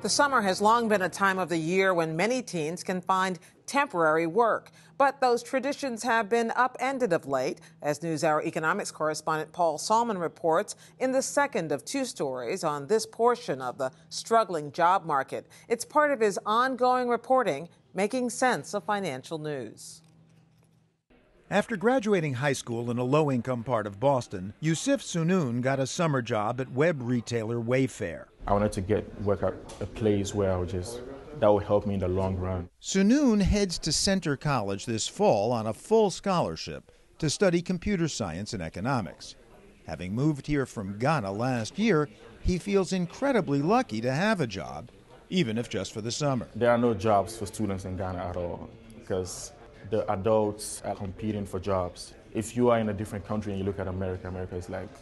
The summer has long been a time of the year when many teens can find temporary work. But those traditions have been upended of late, as NewsHour economics correspondent Paul Solman reports in the second of two stories on this portion of the struggling job market. It's part of his ongoing reporting, making sense of financial news. After graduating high school in a low-income part of Boston, Yusuf Sunoon got a summer job at web retailer Wayfair. I wanted to work at a place where that would help me in the long run. Sunoon heads to Center College this fall on a full scholarship to study computer science and economics. Having moved here from Ghana last year, he feels incredibly lucky to have a job, even if just for the summer. There are no jobs for students in Ghana at all because the adults are competing for jobs. If you are in a different country and you look at America, America is like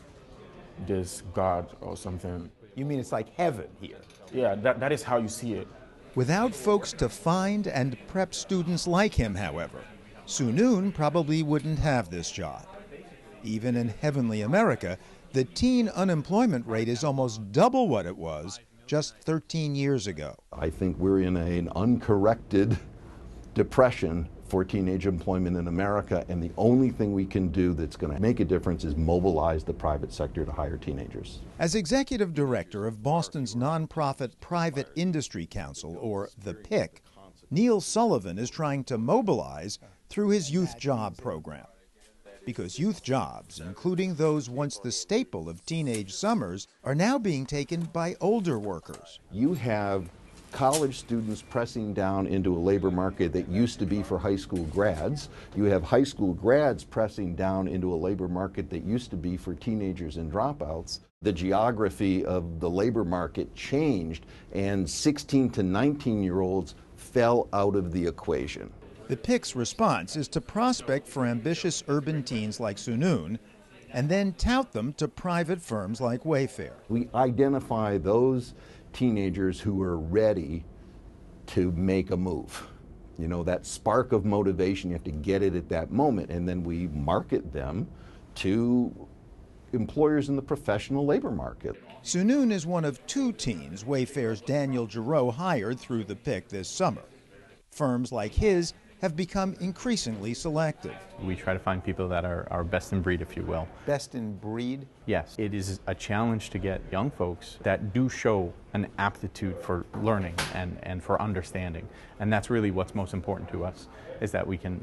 this God or something. You mean it's like heaven here? Yeah, that is how you see it. Without folks to find and prep students like him, however, Sunoon probably wouldn't have this job. Even in heavenly America, the teen unemployment rate is almost double what it was just 13 years ago. I think we're in an uncorrected depression for teenage employment in America, and the only thing we can do that's going to make a difference is mobilize the private sector to hire teenagers. As executive director of Boston's nonprofit Private Industry Council, or the PIC, Neil Sullivan is trying to mobilize through his youth job program. Because youth jobs, including those once the staple of teenage summers, are now being taken by older workers. You have college students pressing down into a labor market that used to be for high school grads. You have high school grads pressing down into a labor market that used to be for teenagers and dropouts. The geography of the labor market changed, and 16 to 19-year-olds fell out of the equation. The PIC's response is to prospect for ambitious urban teens like Sunoon and then tout them to private firms like Wayfair. We identify those teenagers who are ready to make a move. You know, that spark of motivation, you have to get it at that moment, and then we market them to employers in the professional labor market. Sunoon is one of two teens Wayfair's Daniel Giroux hired through the PIC this summer. Firms like his have become increasingly selective. We try to find people that are best in breed, if you will. Best in breed? Yes. It is a challenge to get young folks that do show an aptitude for learning and for understanding. And that's really what's most important to us, is that we can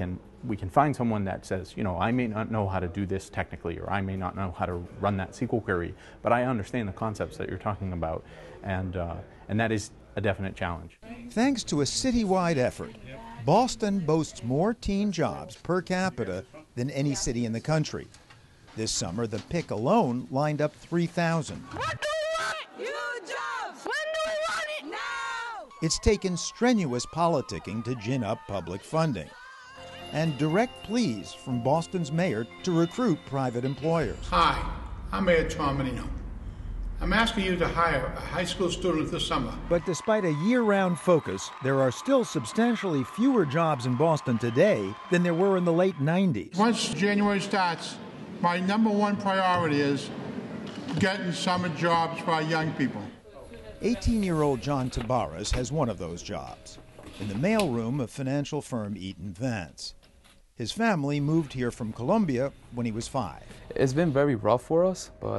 find someone that says, you know, I may not know how to do this technically, or I may not know how to run that SQL query, but I understand the concepts that you're talking about, and that is a definite challenge. Thanks to a citywide effort, Boston boasts more teen jobs per capita than any city in the country. This summer, the PIC alone lined up 3,000. What do we want? New jobs! When do we want it? Now! It's taken strenuous politicking to gin up public funding and direct pleas from Boston's mayor to recruit private employers. Hi, I'm Mayor Tom Menino. I'm asking you to hire a high school student this summer. But despite a year-round focus, there are still substantially fewer jobs in Boston today than there were in the late 90s. Once January starts, my number one priority is getting summer jobs for our young people. 18-year-old John Tabares has one of those jobs, in the mailroom of financial firm Eaton Vance. His family moved here from Colombia when he was 5. It's been very rough for us, but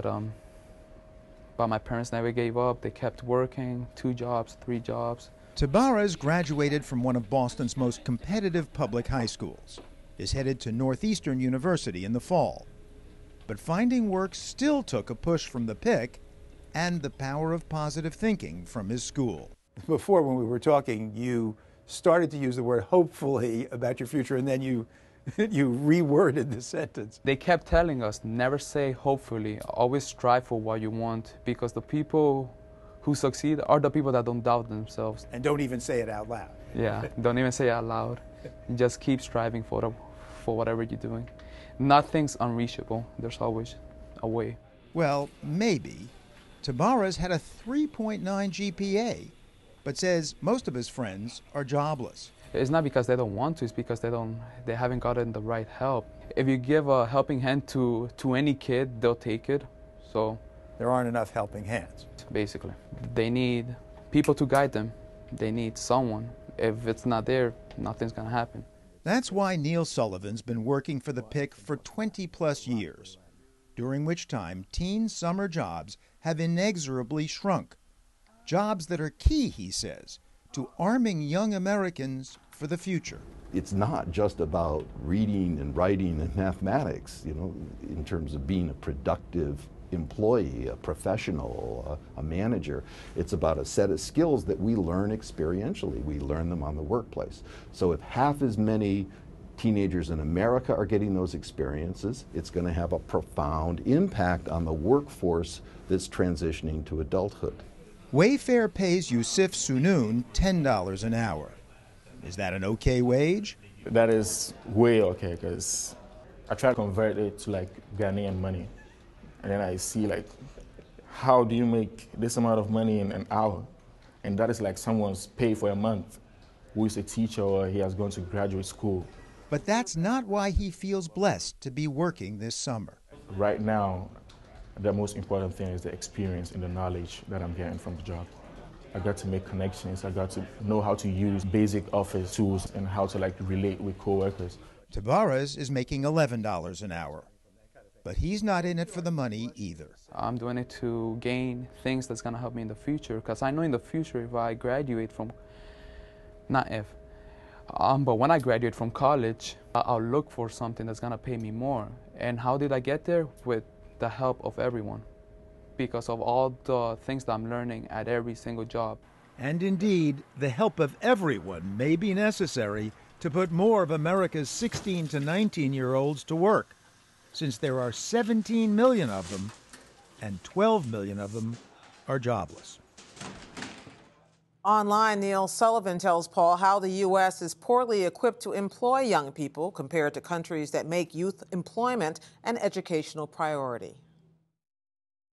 my parents never gave up. They kept working, 2 jobs, 3 jobs. Tabares graduated from one of Boston's most competitive public high schools, is headed to Northeastern University in the fall. But finding work still took a push from the PIC and the power of positive thinking from his school. Before, when we were talking, you started to use the word hopefully about your future, and then you reworded the sentence. They kept telling us, never say hopefully, always strive for what you want, because the people who succeed are the people that don't doubt themselves. And don't even say it out loud. Yeah, don't even say it out loud. Just keep striving for whatever you're doing. Nothing's unreachable. There's always a way. Well, maybe. Tabares had a 3.9 GPA, but says most of his friends are jobless. It's not because they don't want to, it's because they haven't gotten the right help. If you give a helping hand to any kid, they'll take it. So there aren't enough helping hands. Basically, they need people to guide them. They need someone. If it's not there, nothing's going to happen. That's why Neil Sullivan's been working for the PIC for 20-plus years, during which time teen summer jobs have inexorably shrunk. Jobs that are key, he says, to arming young Americans for the future. It's not just about reading and writing and mathematics, in terms of being a productive employee, a professional, a manager. It's about a set of skills that we learn experientially. We learn them on the workplace. So if half as many teenagers in America are getting those experiences, it's going to have a profound impact on the workforce that's transitioning to adulthood. Wayfair pays Yusuf Sunoon $10 an hour. Is that an okay wage? That is way okay, because I try to convert it to like Ghanaian money. And then I see like, how do you make this amount of money in an hour? And that is like someone's pay for a month, who is a teacher or he has gone to graduate school. But that's not why he feels blessed to be working this summer. Right now, the most important thing is the experience and the knowledge that I'm getting from the job. I got to make connections. I got to know how to use basic office tools and how to relate with coworkers. Tavares is making $11 an hour, but he's not in it for the money either. I'm doing it to gain things that's going to help me in the future, because I know in the future if I graduate from, not if, but when I graduate from college, I'll look for something that's going to pay me more. And how did I get there? With the help of everyone, because of all the things that I'm learning at every single job. And indeed, the help of everyone may be necessary to put more of America's 16 to 19-year-olds to work, since there are 17 million of them, and 12 million of them are jobless. Online, Neil Sullivan tells Paul how the U.S. is poorly equipped to employ young people compared to countries that make youth employment an educational priority.